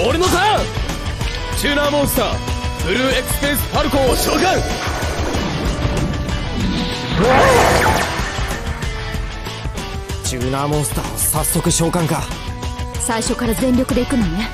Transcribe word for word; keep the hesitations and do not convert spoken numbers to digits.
俺のターン。チューナーモンスターブルーエクスペースパルコンを召喚。 チューナーモンスターを早速召喚か。 最初から全力で行くのね。